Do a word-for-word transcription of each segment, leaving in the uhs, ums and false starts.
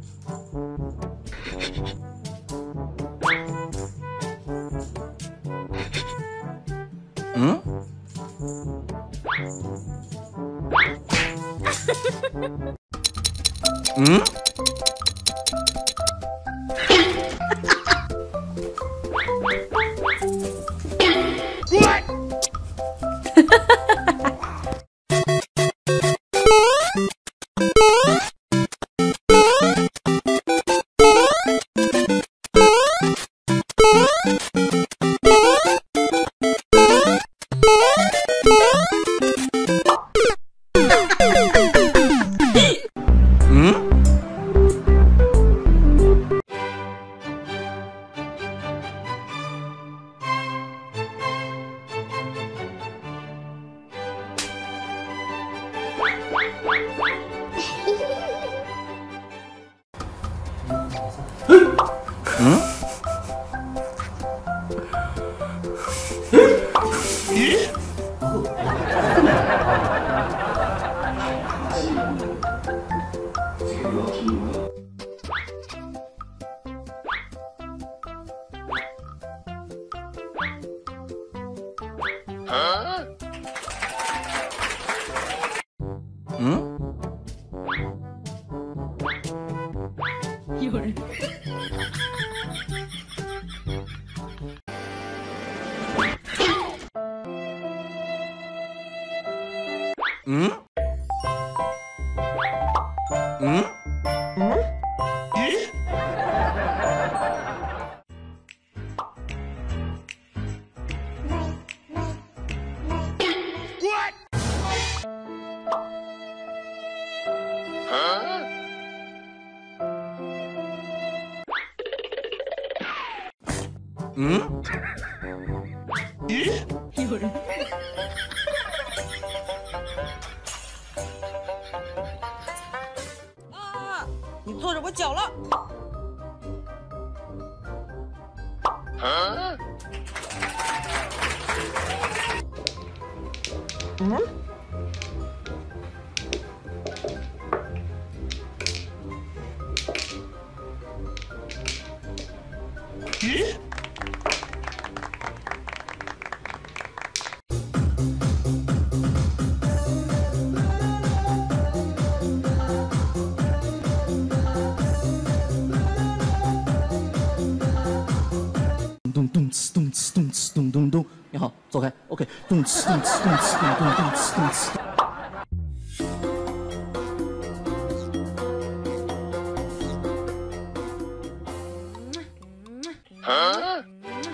嗯？嗯？嗯？有人。嗯？嗯？嗯？咦？嗯？咦？有人。 啊！你坐着我脚了。 啊？ 嗯？ 咦？咚咚哧咚哧咚哧咚咚咚，你好，走开 ，OK， 咚哧咚哧咚哧咚咚咚哧咚哧。啊？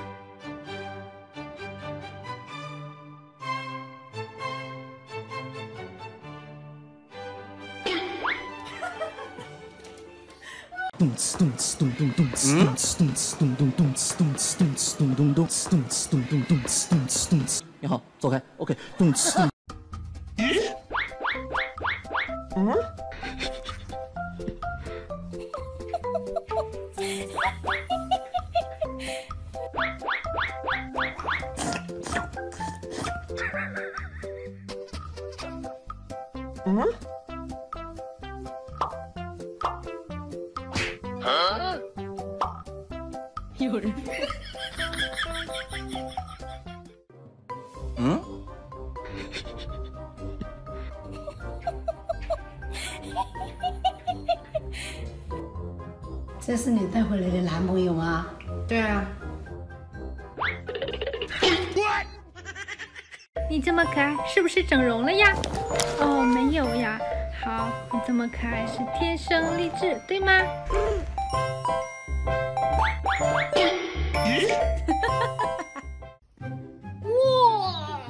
咚哧咚哧咚咚咚哧咚哧咚哧咚咚咚哧咚哧咚哧咚咚咚哧咚哧咚咚咚哧咚哧咚哧。你好，走开 ，OK， 咚哧咚。咦？嗯？嗯？啊？有人。嗯？ 这是你带回来的男朋友吗？ 对啊。 你这么可爱，是不是整容了呀？哦，没有呀。好，你这么可爱是天生丽质，对吗？ 咦？ 哇！